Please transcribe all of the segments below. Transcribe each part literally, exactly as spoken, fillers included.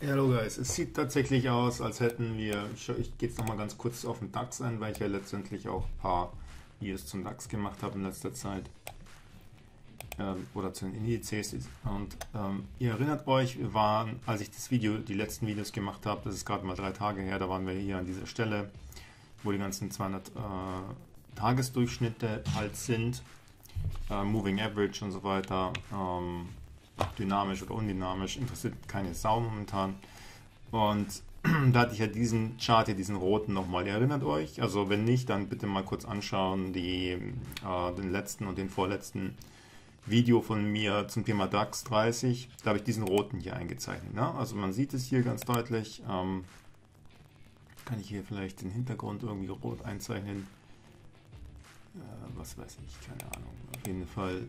Ja, hallo Guys, es sieht tatsächlich aus, als hätten wir, ich, ich gehe jetzt nochmal ganz kurz auf den DAX ein, weil ich ja letztendlich auch ein paar Videos zum DAX gemacht habe in letzter Zeit, ähm, oder zu den Indizes. Und ähm, ihr erinnert euch, wir waren, als ich das Video, die letzten Videos gemacht habe, das ist gerade mal drei Tage her, da waren wir hier an dieser Stelle, wo die ganzen zweihundert äh, Tagesdurchschnitte halt sind, äh, Moving Average und so weiter, ähm, dynamisch oder undynamisch, interessiert keine Sau momentan. Und da hatte ich ja diesen Chart hier, diesen roten nochmal. Ihr erinnert euch? Also wenn nicht, dann bitte mal kurz anschauen, die, äh, den letzten und den vorletzten Video von mir zum Thema DAX dreißig. Da habe ich diesen roten hier eingezeichnet. Ne? Also man sieht es hier ganz deutlich. Ähm, kann ich hier vielleicht den Hintergrund irgendwie rot einzeichnen? Äh, was weiß ich, keine Ahnung. Auf jeden Fall.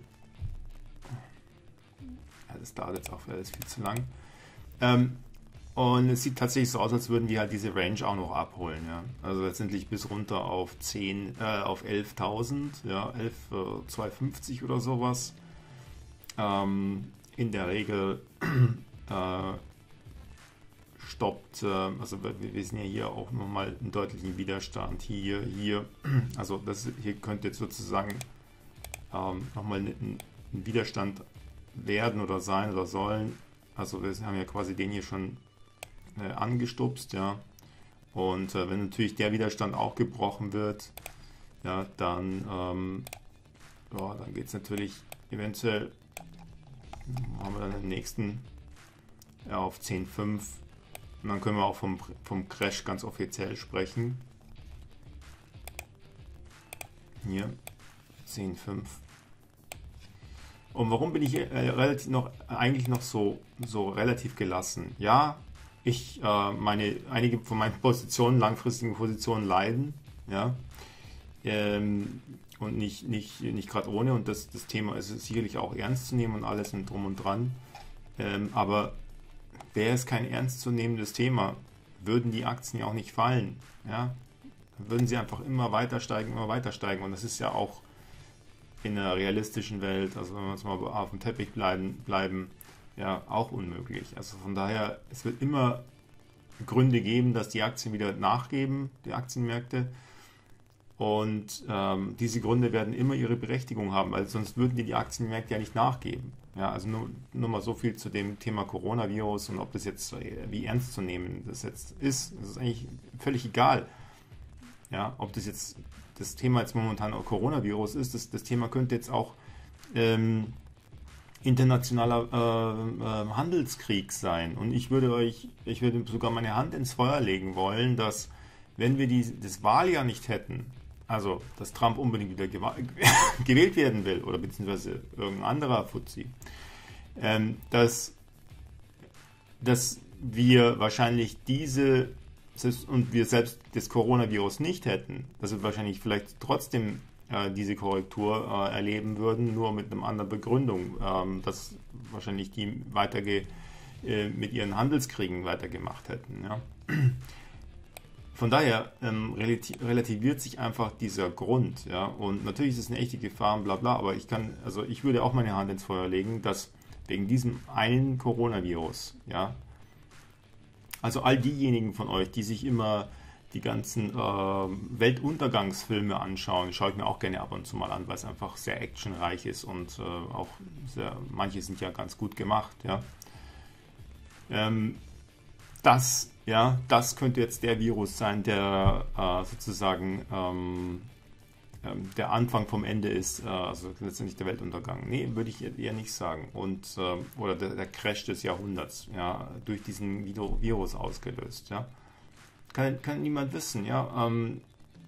Ja, das dauert jetzt auch alles viel zu lang. Ähm, und es sieht tatsächlich so aus, als würden die halt diese Range auch noch abholen. Ja? Also letztendlich bis runter auf zehn, äh, auf elftausend, ja, elf zweihundertfünfzig oder sowas. Ähm, in der Regel äh, stoppt, äh, also wir, wir sehen ja hier auch nochmal einen deutlichen Widerstand. Hier, hier, also das hier könnte jetzt sozusagen ähm, nochmal ein, ein Widerstand werden oder sein oder sollen. Also wir haben ja quasi den hier schon äh, angestupst, ja. Und äh, wenn natürlich der Widerstand auch gebrochen wird, ja, dann, ähm, ja, dann geht es natürlich eventuell, haben wir dann den nächsten ja, auf zehn Komma fünf und dann können wir auch vom, vom Crash ganz offiziell sprechen. Hier, zehn Komma fünf. Und warum bin ich äh, relativ noch, eigentlich noch so, so relativ gelassen? Ja, ich, äh, meine, einige von meinen Positionen, langfristigen Positionen leiden, ja, ähm, und nicht, nicht, nicht gerade ohne. Und das, das Thema ist sicherlich auch ernst zu nehmen und alles und drum und dran. Ähm, aber wäre es kein ernstzunehmendes Thema, würden die Aktien ja auch nicht fallen, ja, dann würden sie einfach immer weiter steigen, immer weiter steigen. Und das ist ja auch in einer realistischen Welt, also wenn wir jetzt mal auf dem Teppich bleiben, bleiben, ja, auch unmöglich. Also von daher, es wird immer Gründe geben, dass die Aktien wieder nachgeben, die Aktienmärkte. Und ähm, diese Gründe werden immer ihre Berechtigung haben, weil sonst würden die, die Aktienmärkte ja nicht nachgeben. Ja, also nur, nur mal so viel zu dem Thema Coronavirus und ob das jetzt, wie ernst zu nehmen das jetzt ist. Das ist eigentlich völlig egal. Ja, ob das jetzt das Thema jetzt momentan auch Coronavirus ist, das, das Thema könnte jetzt auch ähm, internationaler äh, äh, Handelskrieg sein. Und ich würde euch, ich würde sogar meine Hand ins Feuer legen wollen, dass wenn wir die, das Wahljahr nicht hätten, also dass Trump unbedingt wieder gewählt werden will oder beziehungsweise irgendein anderer Fuzzi, ähm, dass, dass wir wahrscheinlich diese und wir selbst das Coronavirus nicht hätten, dass wir wahrscheinlich vielleicht trotzdem äh, diese Korrektur äh, erleben würden, nur mit einer anderen Begründung, ähm, dass wahrscheinlich die weiterge äh, mit ihren Handelskriegen weitergemacht hätten. Ja. Von daher ähm, relativiert sich einfach dieser Grund, ja, und natürlich ist es eine echte Gefahr, bla bla, aber ich kann, also ich würde auch meine Hand ins Feuer legen, dass wegen diesem einen Coronavirus, ja, also all diejenigen von euch, die sich immer die ganzen äh, Weltuntergangsfilme anschauen, schaue ich mir auch gerne ab und zu mal an, weil es einfach sehr actionreich ist und äh, auch sehr, manche sind ja ganz gut gemacht, ja. Ähm, das, ja, das könnte jetzt der Virus sein, der äh, sozusagen ähm, ähm, der Anfang vom Ende ist, äh, also letztendlich der Weltuntergang. Nee, würde ich eher nicht sagen. Und, äh, oder der, der Crash des Jahrhunderts, ja, durch diesen Virus ausgelöst, ja. Kann, kann niemand wissen, ja. Ähm,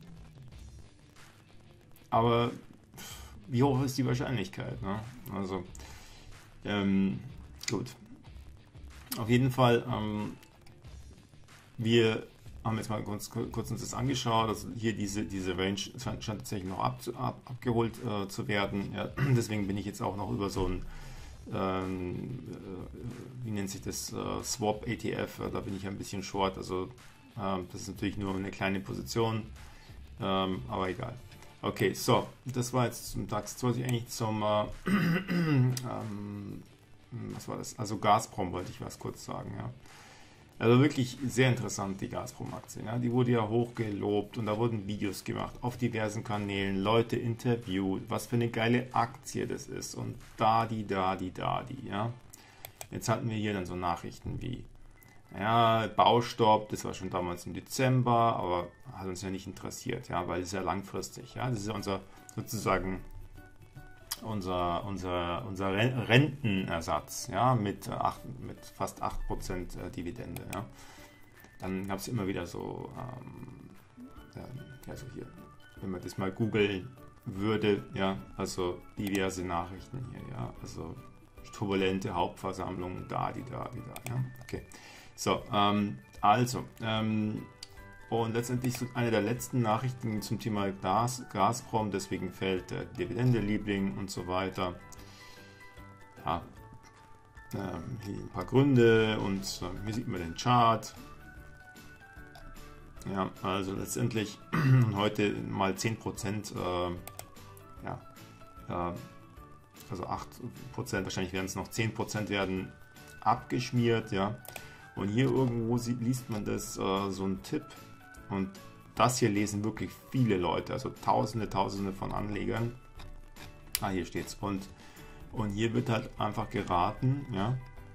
aber wie hoch ist die Wahrscheinlichkeit, ne? Also, ähm, gut. Auf jeden Fall, ähm, wir haben jetzt mal kurz, kurz uns das angeschaut, also hier diese, diese Range scheint, scheint tatsächlich noch ab, ab, abgeholt äh, zu werden. Ja, deswegen bin ich jetzt auch noch über so ein, ähm, äh, wie nennt sich das, äh, Swap A T F, äh, da bin ich ein bisschen short, also äh, das ist natürlich nur eine kleine Position, ähm, aber egal. Okay, so, das war jetzt zum DAX. Jetzt wollte ich eigentlich zum, äh, ähm, was war das? Also Gazprom wollte ich was kurz sagen, ja. Also wirklich sehr interessant, die Gazprom-Aktie. Ja? Die wurde ja hochgelobt und da wurden Videos gemacht auf diversen Kanälen, Leute interviewt, was für eine geile Aktie das ist und da, die, da, die, da, die. Ja? Jetzt hatten wir hier dann so Nachrichten wie, ja, Baustopp, das war schon damals im Dezember, aber hat uns ja nicht interessiert, ja, weil es ja langfristig, ja, das ist ja unser, sozusagen unser, unser, unser Rentenersatz, ja, mit, acht, mit fast acht Prozent Dividende, ja. Dann gab es immer wieder so, ähm, ja, also hier, wenn man das mal googeln würde, ja, also diverse Nachrichten hier, ja, also turbulente Hauptversammlung, da, die, da, die, da, ja, okay. So, ähm, also, ähm, und letztendlich so eine der letzten Nachrichten zum Thema Gas, Gazprom, deswegen fällt der Dividende-Liebling und so weiter. Ja, ähm, hier ein paar Gründe und äh, hier sieht man den Chart. Ja, also letztendlich heute mal zehn Prozent, äh, ja, äh, also acht Prozent, wahrscheinlich werden es noch zehn Prozent werden abgeschmiert, ja. Und hier irgendwo sieht, liest man das, äh, so ein Tipp. Und das hier lesen wirklich viele Leute, also Tausende, Tausende von Anlegern. Ah, hier steht's. Und, und hier wird halt einfach geraten, ja,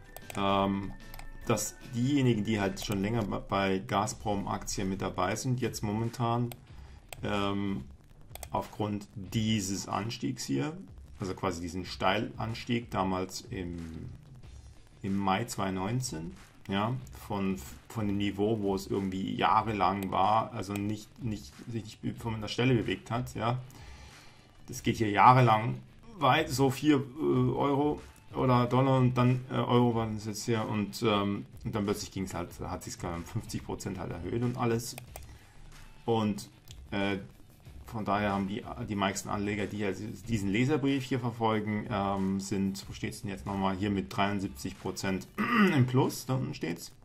ähm, dass diejenigen, die halt schon länger bei Gazprom-Aktien mit dabei sind, jetzt momentan ähm, aufgrund dieses Anstiegs hier, also quasi diesen Steilanstieg damals im, im Mai zweitausendneunzehn, ja, von, von dem Niveau, wo es irgendwie jahrelang war, also nicht, nicht sich nicht von der Stelle bewegt hat, ja. Das geht hier jahrelang weit, so vier äh, Euro oder Dollar und dann äh, Euro waren es jetzt hier und, ähm, und dann plötzlich ging es halt, hat sich um fünfzig Prozent halt erhöht und alles. Und äh, von daher haben die, die meisten Anleger, die ja diesen Leserbrief hier verfolgen, ähm, sind, wo steht es denn jetzt nochmal, hier mit dreiundsiebzig Prozent im Plus, da unten steht es.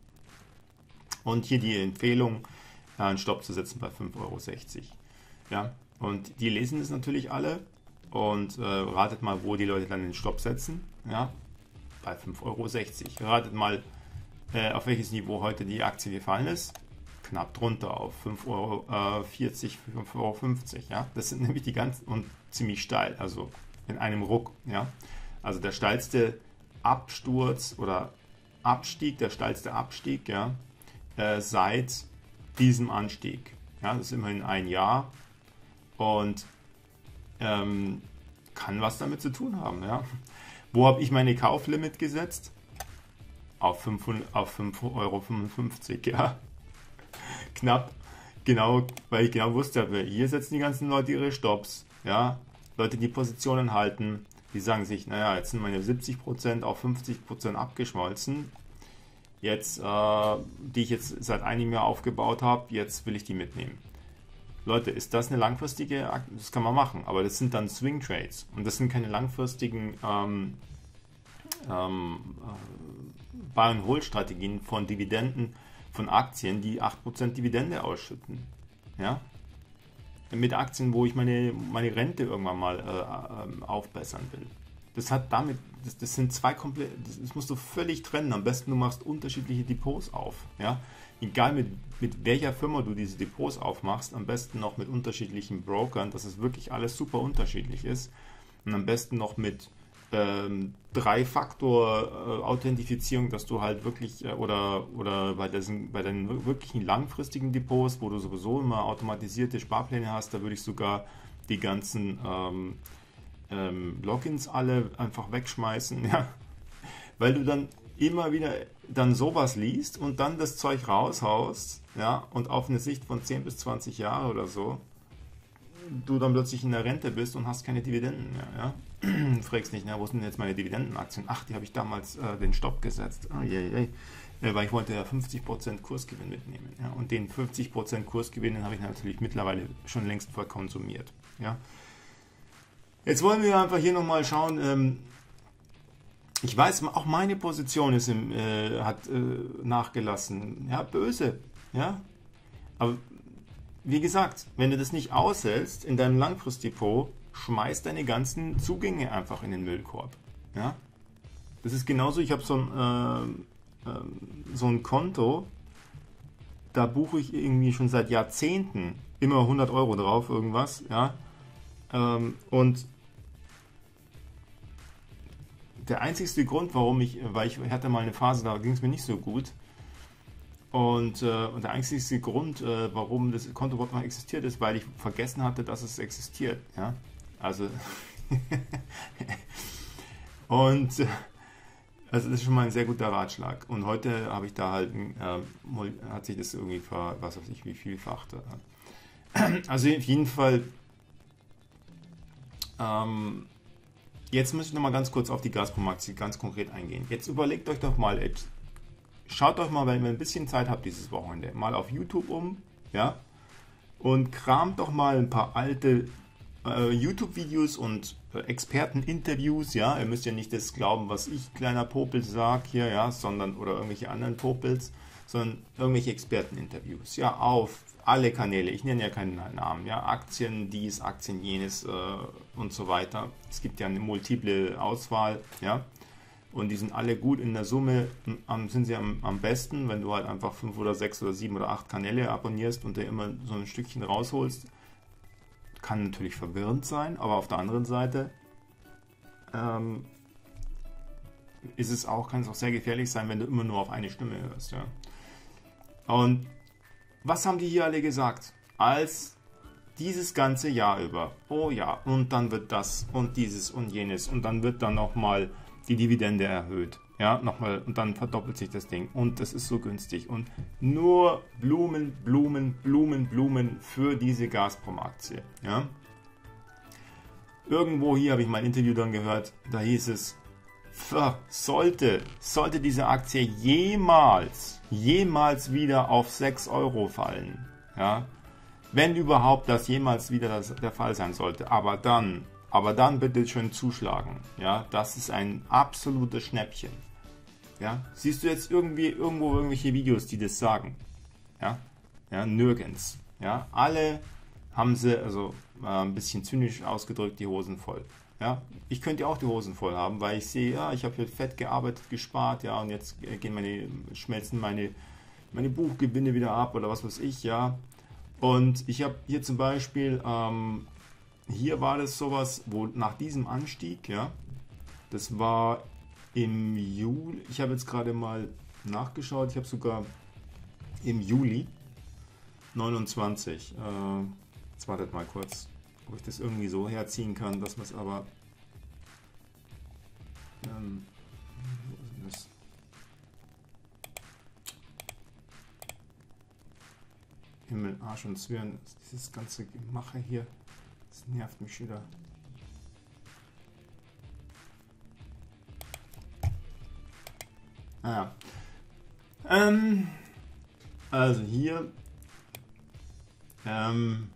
Und hier die Empfehlung, äh, einen Stopp zu setzen bei fünf Euro sechzig. Ja, und die lesen es natürlich alle und äh, ratet mal, wo die Leute dann den Stopp setzen, ja, bei fünf Euro sechzig. Ratet mal, äh, auf welches Niveau heute die Aktie gefallen ist. Knapp drunter auf fünf Euro vierzig, fünf Euro fünfzig, ja. Das sind nämlich die ganzen und ziemlich steil, also in einem Ruck, ja. Also der steilste Absturz oder Abstieg, der steilste Abstieg, ja, äh, seit diesem Anstieg. Ja, das ist immerhin ein Jahr und ähm, kann was damit zu tun haben, ja. Wo habe ich meine Kauflimit gesetzt? Auf fünf Euro fünfundfünfzig, ja. Knapp, genau, weil ich genau wusste, hier setzen die ganzen Leute ihre Stops, ja, Leute, die Positionen halten, die sagen sich, naja, jetzt sind meine siebzig Prozent auf fünfzig Prozent abgeschmolzen, jetzt, äh, die ich jetzt seit einem Jahr aufgebaut habe, jetzt will ich die mitnehmen. Leute, ist das eine langfristige Aktie? Das kann man machen, aber das sind dann Swing Trades und das sind keine langfristigen ähm, ähm, äh, Buy-and-Hold-Strategien von Dividenden, von Aktien, die acht Prozent Dividende ausschütten. Ja? Mit Aktien, wo ich meine, meine Rente irgendwann mal äh, äh, aufbessern will. Das hat damit, das, das sind zwei komplett, das, das musst du völlig trennen. Am besten du machst unterschiedliche Depots auf. Ja? Egal mit, mit welcher Firma du diese Depots aufmachst, am besten noch mit unterschiedlichen Brokern, dass es wirklich alles super unterschiedlich ist. Und am besten noch mit Ähm, Drei-Faktor-Authentifizierung, dass du halt wirklich äh, oder, oder bei, diesen, bei den wirklichen langfristigen Depots, wo du sowieso immer automatisierte Sparpläne hast, da würde ich sogar die ganzen ähm, ähm, Logins alle einfach wegschmeißen, ja, weil du dann immer wieder dann sowas liest und dann das Zeug raushaust, ja, und auf eine Sicht von zehn bis zwanzig Jahre oder so du dann plötzlich in der Rente bist und hast keine Dividenden mehr, ja. Du fragst nicht, na, wo sind denn jetzt meine Dividendenaktien? Ach, die habe ich damals äh, den Stopp gesetzt. Oh, je, je. Äh, weil ich wollte ja fünfzig Prozent Kursgewinn mitnehmen. Ja? Und den fünfzig Prozent Kursgewinn, den habe ich natürlich mittlerweile schon längst voll konsumiert. Ja? Jetzt wollen wir einfach hier nochmal schauen. Ähm, ich weiß, auch meine Position ist im, äh, hat äh, nachgelassen. Ja, böse. Ja? Aber wie gesagt, wenn du das nicht aushältst in deinem Langfristdepot, schmeiß deine ganzen Zugänge einfach in den Müllkorb. Ja? Das ist genauso, ich habe so ein, äh, ähm, so ein Konto, da buche ich irgendwie schon seit Jahrzehnten immer hundert Euro drauf, irgendwas, ja. Ähm, und der einzigste Grund, warum ich, weil ich hatte mal eine Phase, da ging es mir nicht so gut. Und, äh, und der einzigste Grund, äh, warum das Konto überhaupt noch existiert, ist, weil ich vergessen hatte, dass es existiert. Ja? Also, und äh, also das ist schon mal ein sehr guter Ratschlag. Und heute habe ich da halt, äh, hat sich das irgendwie, ver, was weiß ich, wie vielfacht. Also auf jeden Fall, ähm, jetzt muss ich nochmal ganz kurz auf die Gazprom-Aktie ganz konkret eingehen. Jetzt überlegt euch doch mal, schaut euch mal, wenn ihr ein bisschen Zeit habt dieses Wochenende, mal auf YouTube um, ja, und kramt doch mal ein paar alte äh, YouTube-Videos und äh, Experten-Interviews, ja, ihr müsst ja nicht das glauben, was ich, kleiner Popel, sag hier, ja, sondern, oder irgendwelche anderen Popels, sondern irgendwelche Experten-Interviews, ja, auf alle Kanäle, ich nenne ja keinen Namen, ja, Aktien dies, Aktien jenes äh, und so weiter. Es gibt ja eine multiple Auswahl, ja, und die sind alle gut in der Summe, am, sind sie am, am besten, wenn du halt einfach fünf oder sechs oder sieben oder acht Kanäle abonnierst und dir immer so ein Stückchen rausholst. Kann natürlich verwirrend sein, aber auf der anderen Seite ähm, ist es auch, kann es auch sehr gefährlich sein, wenn du immer nur auf eine Stimme hörst, ja. Und was haben die hier alle gesagt? Als dieses ganze Jahr über, oh ja, und dann wird das und dieses und jenes und dann wird dann nochmal die Dividende erhöht, ja, nochmal, und dann verdoppelt sich das Ding und das ist so günstig und nur Blumen, Blumen, Blumen, Blumen für diese Gazprom-Aktie, ja. Irgendwo hier habe ich mein Interview dann gehört, da hieß es, sollte, sollte diese Aktie jemals, jemals wieder auf sechs Euro fallen, ja, wenn überhaupt das jemals wieder das, der Fall sein sollte, aber dann, aber dann bitte schön zuschlagen, ja, das ist ein absolutes Schnäppchen, ja, siehst du jetzt irgendwie irgendwo irgendwelche Videos, die das sagen, ja, ja, nirgends, ja, alle haben sie, also äh, ein bisschen zynisch ausgedrückt, die Hosen voll. Ja, ich könnte ja auch die Hosen voll haben, weil ich sehe, ja, ich habe hier fett gearbeitet, gespart, ja, und jetzt gehen meine, schmelzen meine, meine Buchgewinne wieder ab oder was weiß ich, ja. Und ich habe hier zum Beispiel, ähm, hier war das sowas, wo nach diesem Anstieg, ja, das war im Juli, ich habe jetzt gerade mal nachgeschaut, ich habe sogar im Juli neunundzwanzig, äh, jetzt wartet mal kurz, ob ich das irgendwie so herziehen kann, dass man es aber ähm, wo ist das? Himmel, Arsch und Zwirn, dieses ganze Gemache hier, das nervt mich wieder. Naja, ähm, also hier ähm,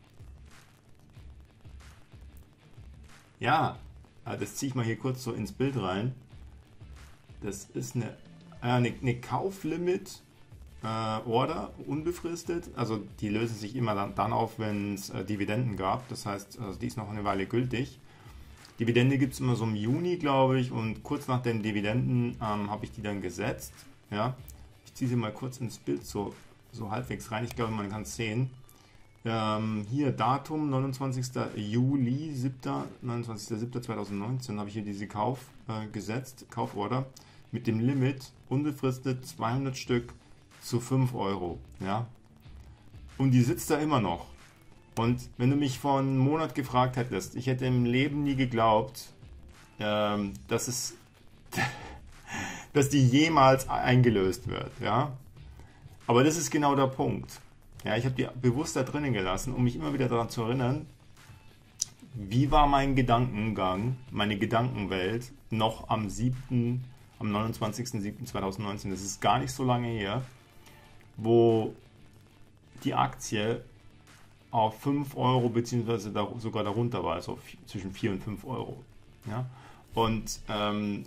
ja, das ziehe ich mal hier kurz so ins Bild rein. Das ist eine, äh, eine, eine Kauflimit äh, Order, unbefristet. Also die lösen sich immer dann, dann auf, wenn es äh, Dividenden gab. Das heißt, also die ist noch eine Weile gültig. Dividende gibt es immer so im Juni, glaube ich. Und kurz nach den Dividenden ähm, habe ich die dann gesetzt. Ja, ich ziehe sie mal kurz ins Bild so, so halbwegs rein. Ich glaube, man kann es sehen. Ähm, hier Datum neunundzwanzigster Juli, neunundzwanzigster siebter zweitausendneunzehn habe ich hier diese Kauf äh, gesetzt, Kauforder mit dem Limit unbefristet zweihundert Stück zu fünf Euro. Ja? Und die sitzt da immer noch. Und wenn du mich vor einem Monat gefragt hättest, ich hätte im Leben nie geglaubt, ähm, dass es dass die jemals eingelöst wird. Ja? Aber das ist genau der Punkt. Ja, ich habe die bewusst da drinnen gelassen, um mich immer wieder daran zu erinnern, wie war mein Gedankengang, meine Gedankenwelt noch am siebten, am neunundzwanzigster siebter zweitausendneunzehn, das ist gar nicht so lange her, wo die Aktie auf fünf Euro beziehungsweise da, sogar darunter war, also zwischen vier und fünf Euro. Ja? Und ähm,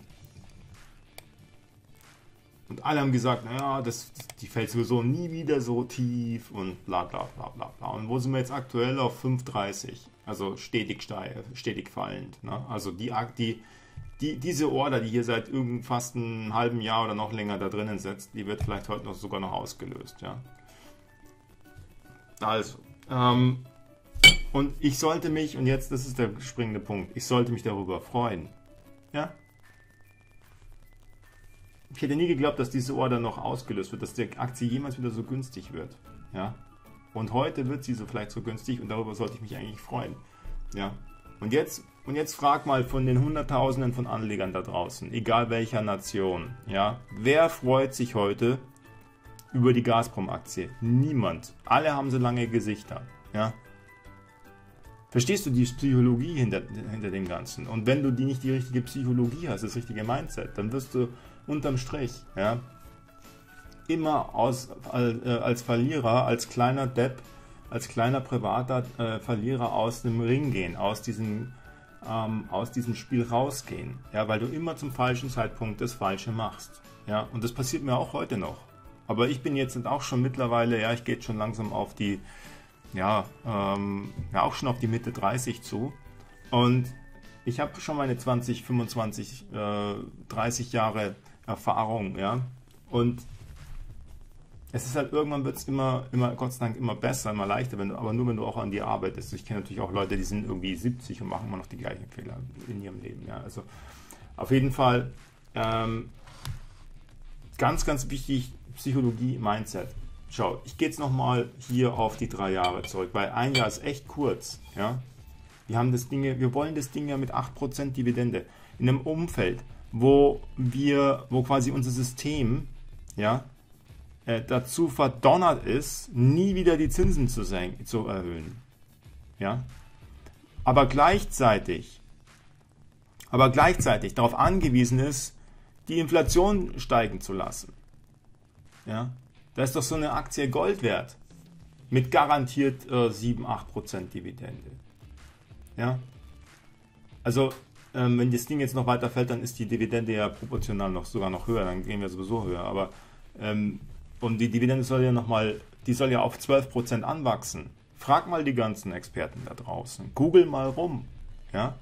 Und alle haben gesagt, naja, das, die fällt sowieso nie wieder so tief und bla bla bla bla bla. Und wo sind wir jetzt aktuell? Auf fünf Komma dreißig. Also stetig steig, stetig fallend. Ne? Also die, die die, diese Order, die hier seit irgend fast einem halben Jahr oder noch länger da drinnen sitzt, die wird vielleicht heute noch sogar noch ausgelöst. Ja. Also, ähm, und ich sollte mich, und jetzt, das ist der springende Punkt, ich sollte mich darüber freuen. Ja. Ich hätte nie geglaubt, dass diese Order noch ausgelöst wird, dass die Aktie jemals wieder so günstig wird. Ja. Und heute wird sie so vielleicht so günstig und darüber sollte ich mich eigentlich freuen. Ja. Und jetzt, und jetzt frag mal von den Hunderttausenden von Anlegern da draußen, egal welcher Nation, ja, wer freut sich heute über die Gazprom-Aktie? Niemand. Alle haben so lange Gesichter. Ja. Verstehst du die Psychologie hinter, hinter dem Ganzen? Und wenn du die nicht die richtige Psychologie hast, das richtige Mindset, dann wirst du unterm Strich, ja, immer aus, als, äh, als Verlierer, als kleiner Depp, als kleiner privater äh, Verlierer aus dem Ring gehen, aus diesem, ähm, aus diesem Spiel rausgehen, ja, weil du immer zum falschen Zeitpunkt das Falsche machst. Ja, und das passiert mir auch heute noch. Aber ich bin jetzt auch schon mittlerweile, ja, ich gehe schon langsam auf die, ja, ähm, ja, auch schon auf die Mitte dreißig zu. Und ich habe schon meine zwanzig, fünfundzwanzig, äh, dreißig Jahre Erfahrung, ja. Und es ist halt, irgendwann wird es immer, immer, Gott sei Dank, immer besser, immer leichter, wenn du, aber nur wenn du auch an dir arbeitest. Ich kenne natürlich auch Leute, die sind irgendwie siebzig und machen immer noch die gleichen Fehler in ihrem Leben, ja. Also auf jeden Fall ähm, ganz, ganz wichtig, Psychologie, Mindset. Schau, ich gehe jetzt nochmal hier auf die drei Jahre zurück, weil ein Jahr ist echt kurz, ja. Wir haben das Ding, wir wollen das Ding ja mit acht Prozent Dividende in einem Umfeld, wo wir, wo quasi unser System, ja, äh, dazu verdonnert ist, nie wieder die Zinsen zu, senken, zu erhöhen, ja. Aber gleichzeitig, aber gleichzeitig darauf angewiesen ist, die Inflation steigen zu lassen, ja. Da ist doch so eine Aktie Gold wert, mit garantiert äh, sieben, acht Prozent Dividende, ja. Also ähm, wenn das Ding jetzt noch weiter fällt, dann ist die Dividende ja proportional noch sogar noch höher, dann gehen wir sowieso höher. Aber ähm, und die Dividende soll ja noch mal, die soll ja auf zwölf Prozent anwachsen. Frag mal die ganzen Experten da draußen, Google mal rum, ja.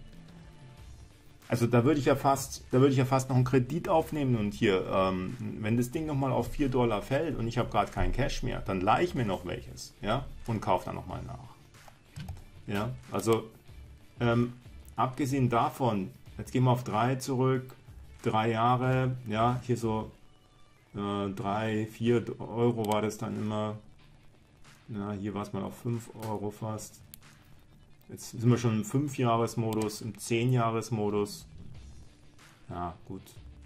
Also da würde ich ja fast, da würde ich ja fast noch einen Kredit aufnehmen und hier, ähm, wenn das Ding nochmal auf vier Dollar fällt und ich habe gerade kein Cash mehr, dann leihe ich mir noch welches, ja, und kaufe dann nochmal nach. Ja, also ähm, abgesehen davon, jetzt gehen wir auf drei zurück, drei Jahre, ja, hier so äh, drei, vier Euro war das dann immer, ja, hier war es mal auf fünf Euro fast. Jetzt sind wir schon im fünf-Jahres-Modus, im zehn-Jahres-Modus. Ja, gut.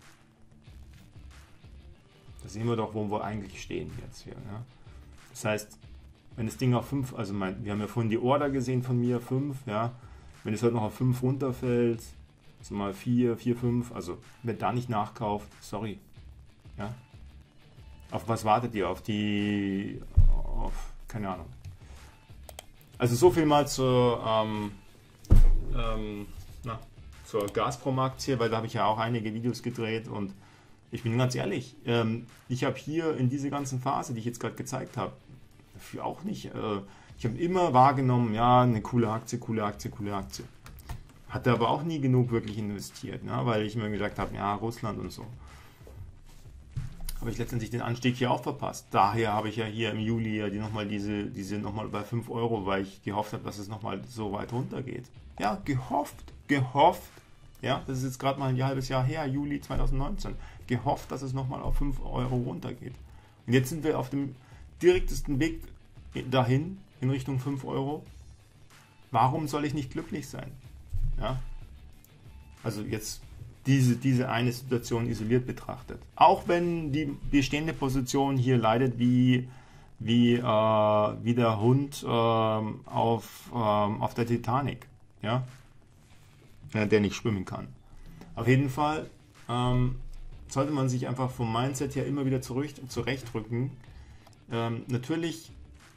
Da sehen wir doch, wo wir eigentlich stehen jetzt hier. Ja. Das heißt, wenn das Ding auf fünf, also mein, wir haben ja vorhin die Order gesehen von mir, fünf, ja. Wenn es heute noch auf fünf runterfällt, so mal vier, vier, fünf, also wer da nicht nachkauft, sorry. Ja. Auf was wartet ihr? Auf die, auf, keine Ahnung. Also so viel mal zur, ähm, ähm, na, zur Gazprom-Aktie, weil da habe ich ja auch einige Videos gedreht und ich bin ganz ehrlich, ähm, ich habe hier in dieser ganzen Phase, die ich jetzt gerade gezeigt habe, dafür auch nicht, äh, ich habe immer wahrgenommen, ja, eine coole Aktie, coole Aktie, coole Aktie. Hatte aber auch nie genug wirklich investiert, ne, weil ich mir gesagt habe, ja, Russland und so. Habe ich letztendlich den Anstieg hier auch verpasst. Daher habe ich ja hier im Juli ja die nochmal diese, diese nochmal bei fünf Euro, weil ich gehofft habe, dass es nochmal so weit runter geht. Ja, gehofft, gehofft. Ja, das ist jetzt gerade mal ein halbes Jahr her, Juli zweitausendneunzehn. Gehofft, dass es nochmal auf fünf Euro runtergeht. Und jetzt sind wir auf dem direktesten Weg dahin, in Richtung fünf Euro. Warum soll ich nicht glücklich sein? Ja, also jetzt Diese, diese eine Situation isoliert betrachtet. Auch wenn die bestehende Position hier leidet wie, wie, äh, wie der Hund äh, auf, äh, auf der Titanic, ja? Der nicht schwimmen kann. Auf jeden Fall ähm, sollte man sich einfach vom Mindset her immer wieder zurück, zurechtrücken. Ähm, natürlich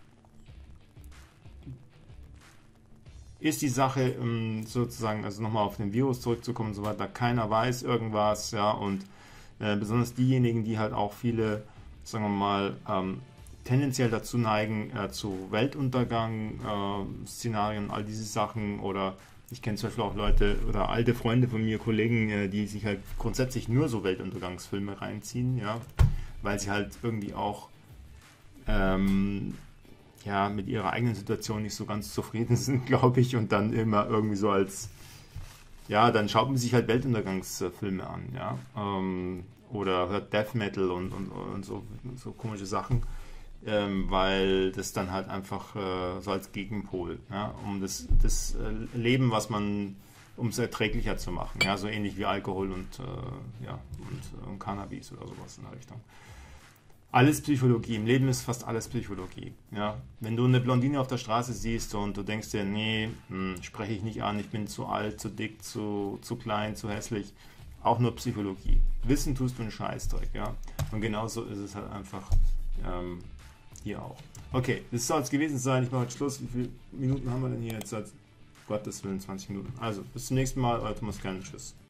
ist die Sache ähm, sozusagen, also nochmal auf den Virus zurückzukommen und so weiter, keiner weiß irgendwas, ja, und äh, besonders diejenigen, die halt auch viele, sagen wir mal, ähm, tendenziell dazu neigen, äh, zu Weltuntergang, äh, Szenarien, all diese Sachen oder Ich kenne zum Beispiel auch Leute oder alte Freunde von mir, Kollegen, die sich halt grundsätzlich nur so Weltuntergangsfilme reinziehen, ja, weil sie halt irgendwie auch ähm, ja, mit ihrer eigenen Situation nicht so ganz zufrieden sind, glaube ich, und dann immer irgendwie so als, ja, dann schaut man sich halt Weltuntergangsfilme an, ja, ähm, oder hört Death Metal und, und, und so, so komische Sachen, ähm, weil das dann halt einfach äh, so als Gegenpol, ja, um das, das äh, Leben, was man, um es erträglicher zu machen, ja, so ähnlich wie Alkohol und, äh, ja, und, und Cannabis oder sowas in der Richtung. Alles Psychologie. Im Leben ist fast alles Psychologie. Ja? Wenn du eine Blondine auf der Straße siehst und du denkst dir, nee, hm, spreche ich nicht an, ich bin zu alt, zu dick, zu, zu klein, zu hässlich. Auch nur Psychologie. Wissen tust du einen Scheißdreck. Ja? Und genauso ist es halt einfach ähm, hier auch. Okay, das soll es gewesen sein. Ich mache jetzt Schluss. Wie viele Minuten haben wir denn hier jetzt? Gottes Willen, zwanzig Minuten. Also, bis zum nächsten Mal. Euer Thomas Kern. Tschüss.